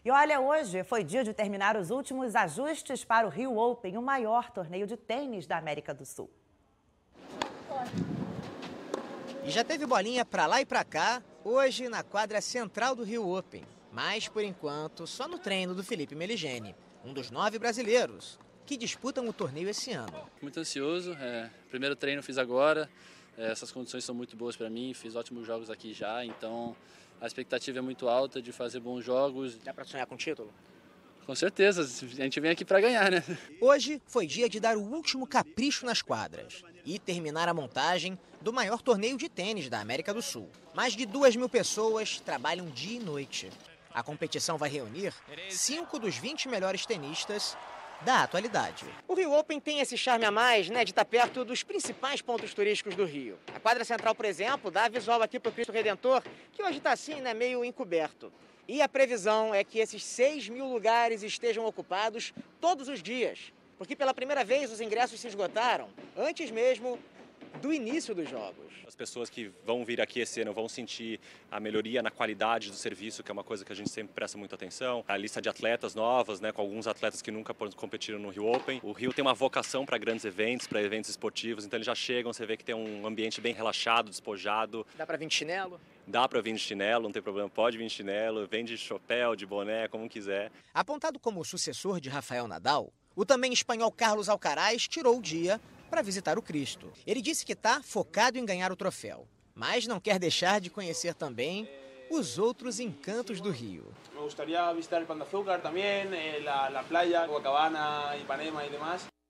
E olha, hoje foi dia de terminar os últimos ajustes para o Rio Open, o maior torneio de tênis da América do Sul. E já teve bolinha pra lá e pra cá, hoje na quadra central do Rio Open. Mas, por enquanto, só no treino do Felipe Meligeni, um dos 9 brasileiros que disputam o torneio esse ano. Muito ansioso, primeiro treino fiz agora, essas condições são muito boas para mim, fiz ótimos jogos aqui já, então a expectativa é muito alta de fazer bons jogos. Dá pra sonhar com título? Com certeza, a gente vem aqui para ganhar, né? Hoje foi dia de dar o último capricho nas quadras e terminar a montagem do maior torneio de tênis da América do Sul. Mais de 2.000 pessoas trabalham dia e noite. A competição vai reunir 5 dos 20 melhores tenistas da atualidade. O Rio Open tem esse charme a mais, de estar perto dos principais pontos turísticos do Rio. A quadra central, por exemplo, dá visual aqui para o Cristo Redentor, que hoje está assim, meio encoberto. E a previsão é que esses 6.000 lugares estejam ocupados todos os dias, porque pela primeira vez os ingressos se esgotaram antes mesmo do início dos jogos. As pessoas que vão vir aqui esse ano vão sentir a melhoria na qualidade do serviço, que é uma coisa que a gente sempre presta muita atenção. A lista de atletas novas, com alguns atletas que nunca competiram no Rio Open. O Rio tem uma vocação para grandes eventos, para eventos esportivos, então eles já chegam, você vê que tem um ambiente bem relaxado, despojado. Dá para vir de chinelo? Dá para vir de chinelo, não tem problema, pode vir de chinelo, vem de chapéu, de boné, como quiser. Apontado como o sucessor de Rafael Nadal, o também espanhol Carlos Alcaraz tirou o dia para visitar o Cristo. Ele disse que está focado em ganhar o troféu, mas não quer deixar de conhecer também os outros encantos do Rio. Me gustaría visitar el Pan de Azúcar también, la playa, Copacabana, Ipanema y demás.